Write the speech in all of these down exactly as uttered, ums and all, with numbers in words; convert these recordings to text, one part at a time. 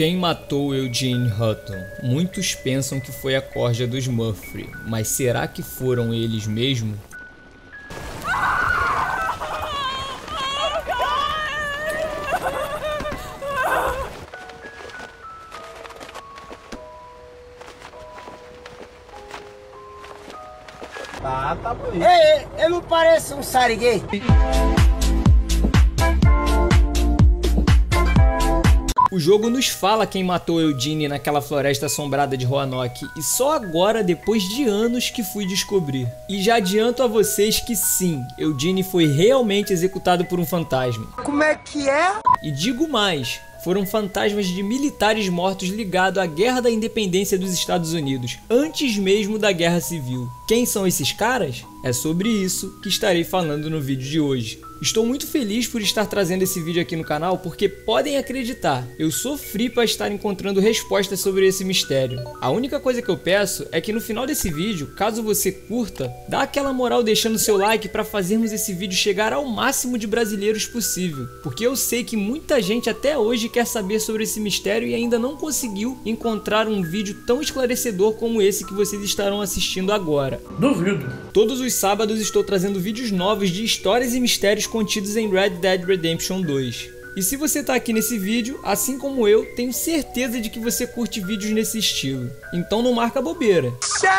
Quem matou Eugene Hutton? Muitos pensam que foi a corja dos Murphy, mas será que foram eles mesmo? Tá, tá bonito. Ei, eu não pareço um sariguei? O jogo nos fala quem matou Eugene naquela floresta assombrada de Roanoke, e só agora, depois de anos, que fui descobrir. E já adianto a vocês que sim, Eugene foi realmente executado por um fantasma. Como é que é? E digo mais, foram fantasmas de militares mortos ligados à Guerra da Independência dos Estados Unidos, antes mesmo da Guerra Civil. Quem são esses caras? É sobre isso que estarei falando no vídeo de hoje. Estou muito feliz por estar trazendo esse vídeo aqui no canal, porque podem acreditar, eu sofri para estar encontrando respostas sobre esse mistério. A única coisa que eu peço é que no final desse vídeo, caso você curta, dá aquela moral deixando seu like para fazermos esse vídeo chegar ao máximo de brasileiros possível, porque eu sei que muita gente até hoje quer saber sobre esse mistério e ainda não conseguiu encontrar um vídeo tão esclarecedor como esse que vocês estarão assistindo agora. Duvido. Todos os sábados estou trazendo vídeos novos de histórias e mistérios contidos em Red Dead Redemption dois. E se você tá aqui nesse vídeo, assim como eu, tenho certeza de que você curte vídeos nesse estilo. Então não marca bobeira.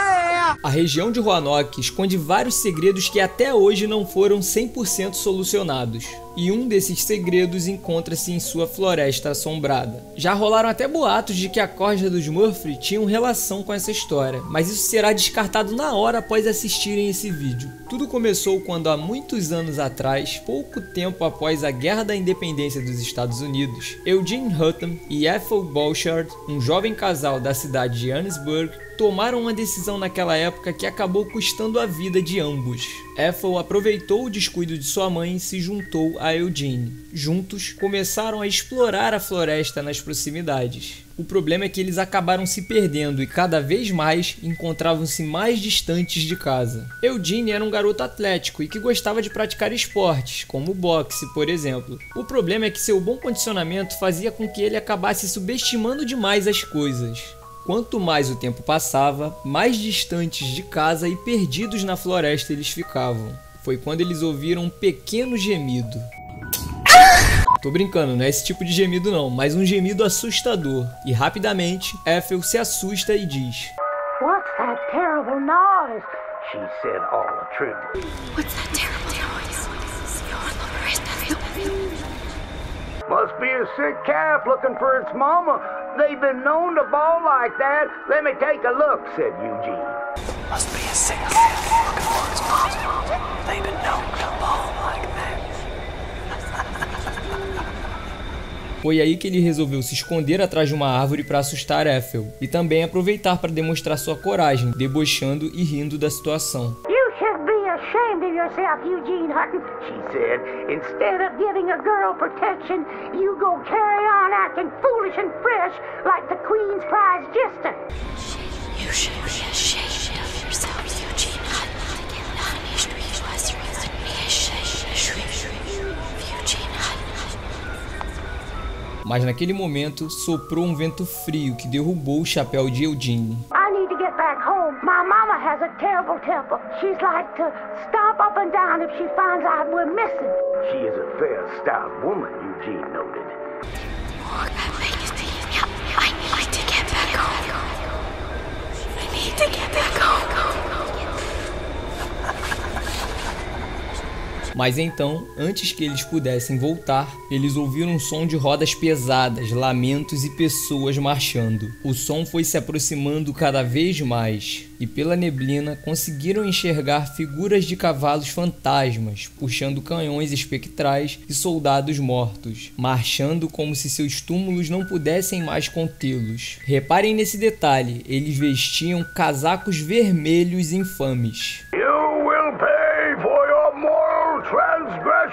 A região de Roanoke esconde vários segredos que até hoje não foram cem por cento solucionados. E um desses segredos encontra-se em sua floresta assombrada. Já rolaram até boatos de que a corja dos Murphy tinham relação com essa história, mas isso será descartado na hora após assistirem esse vídeo. Tudo começou quando há muitos anos atrás, pouco tempo após a Guerra da Independência dos Estados Unidos, Eugene Hutton e Ethel Bouchard, um jovem casal da cidade de Johannesburg, tomaram uma decisão naquela época que acabou custando a vida de ambos. Ethel aproveitou o descuido de sua mãe e se juntou a Eugene. Juntos, começaram a explorar a floresta nas proximidades. O problema é que eles acabaram se perdendo e cada vez mais encontravam-se mais distantes de casa. Eugene era um garoto atlético e que gostava de praticar esportes, como boxe, por exemplo. O problema é que seu bom condicionamento fazia com que ele acabasse subestimando demais as coisas. Quanto mais o tempo passava, mais distantes de casa e perdidos na floresta eles ficavam. Foi quando eles ouviram um pequeno gemido. Tô brincando, não é esse tipo de gemido não, mas um gemido assustador. E rapidamente, Ethel se assusta e diz: What's that terrible noise? She said all the truth. What's that terrible noise? Must be a sick calf looking for its mama. They've been known to bawl like that. Let me take a look, said Eugene. Must be a sick calf looking for its mama. They've been known to bawl like that. Foi aí que ele resolveu se esconder atrás de uma árvore para assustar Ethel e também aproveitar para demonstrar sua coragem, debochando e rindo da situação. You should be ashamed of yourself, Eugene Hutton. She said, instead Instead of giving a girl protection, you go carry on acting foolish and fresh like the Queen's prize jester. You should be ashamed of yourself, Eugene Hutton. Not history was be ashamed of Eugene Hutton. Mas naquele momento soprou um vento frio que derrubou o chapéu de Eugene. I need to get back home. My mama has a terrible temper. She's like to stomp up and down if she finds out we're missing. she is a fair, stout woman, Eugene noted. I need to get back home. I need to get back home. Mas então, antes que eles pudessem voltar, eles ouviram um som de rodas pesadas, lamentos e pessoas marchando. O som foi se aproximando cada vez mais, e pela neblina conseguiram enxergar figuras de cavalos fantasmas, puxando canhões espectrais e soldados mortos, marchando como se seus túmulos não pudessem mais contê-los. Reparem nesse detalhe, eles vestiam casacos vermelhos infames. You will pay for your moral transgressions,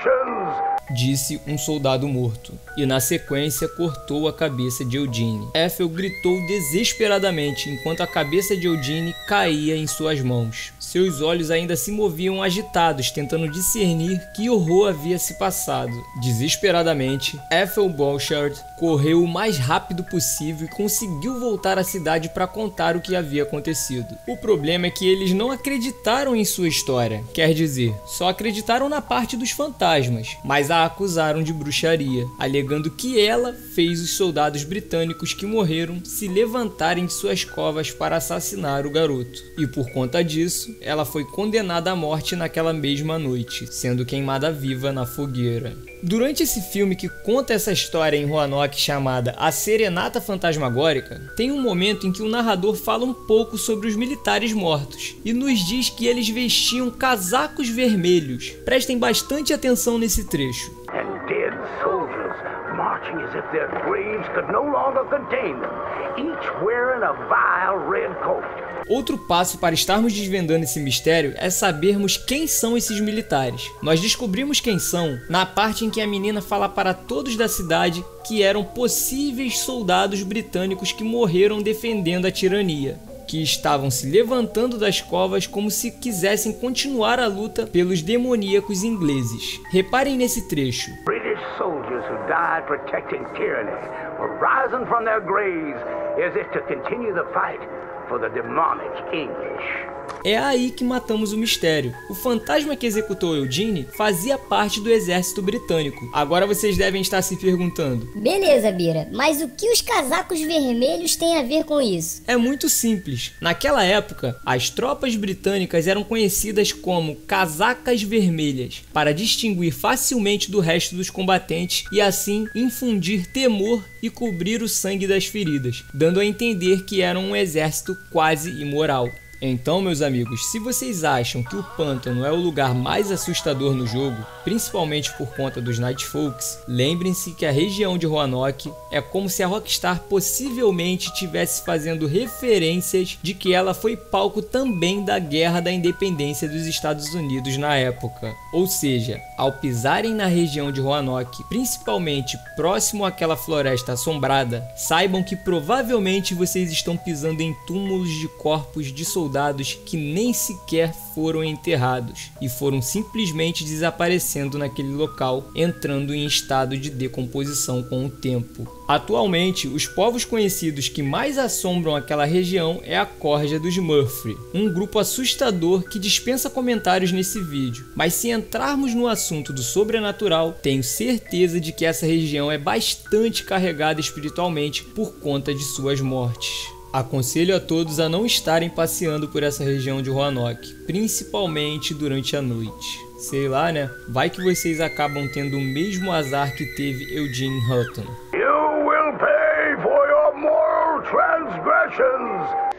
disse um soldado morto, e na sequência cortou a cabeça de Eugene. Ethel gritou desesperadamente enquanto a cabeça de Eugene caía em suas mãos. Seus olhos ainda se moviam agitados, tentando discernir que horror havia se passado. Desesperadamente, Ethel Bouchard correu o mais rápido possível e conseguiu voltar à cidade para contar o que havia acontecido. O problema é que eles não acreditaram em sua história, quer dizer, só acreditaram na parte dos fantasmas, mas a acusaram de bruxaria, alegando que ela fez os soldados britânicos que morreram se levantarem de suas covas para assassinar o garoto. E por conta disso, ela foi condenada à morte naquela mesma noite, sendo queimada viva na fogueira. Durante esse filme que conta essa história em Roanoke chamada A Serenata Fantasmagórica, tem um momento em que o narrador fala um pouco sobre os militares mortos e nos diz que eles vestiam casacos vermelhos. Prestem bastante atenção nesse trecho. And dead soldiers marching as if their graves could no longer contain them, each wearing a vile red coat. Outro passo para estarmos desvendando esse mistério é sabermos quem são esses militares. Nós descobrimos quem são na parte em que a menina fala para todos da cidade que eram possíveis soldados britânicos que morreram defendendo a tirania, que estavam se levantando das covas como se quisessem continuar a luta pelos demoníacos ingleses. Reparem nesse trecho. British soldiers who died protecting tyranny were rising from their graves as if to continue the fight for the demonic English. É aí que matamos o mistério. O fantasma que executou Eugene fazia parte do exército britânico. Agora vocês devem estar se perguntando: beleza, Bira, mas o que os casacos vermelhos têm a ver com isso? É muito simples. Naquela época, as tropas britânicas eram conhecidas como casacas vermelhas, para distinguir facilmente do resto dos combatentes e assim infundir temor e cobrir o sangue das feridas, dando a entender que eram um exército quase imoral. Então, meus amigos, se vocês acham que o pântano é o lugar mais assustador no jogo, principalmente por conta dos Night Folks, lembrem-se que a região de Roanoke é como se a Rockstar possivelmente estivesse fazendo referências de que ela foi palco também da Guerra da Independência dos Estados Unidos na época. Ou seja, ao pisarem na região de Roanoke, principalmente próximo àquela floresta assombrada, saibam que provavelmente vocês estão pisando em túmulos de corpos de soldados soldados que nem sequer foram enterrados e foram simplesmente desaparecendo naquele local, entrando em estado de decomposição com o tempo. Atualmente, os povos conhecidos que mais assombram aquela região é a Corja dos Murphy, um grupo assustador que dispensa comentários nesse vídeo, mas se entrarmos no assunto do sobrenatural, tenho certeza de que essa região é bastante carregada espiritualmente por conta de suas mortes. Aconselho a todos a não estarem passeando por essa região de Roanoke, principalmente durante a noite. Sei lá, né? Vai que vocês acabam tendo o mesmo azar que teve Eugene Hutton. You will pay for your moral transgressions.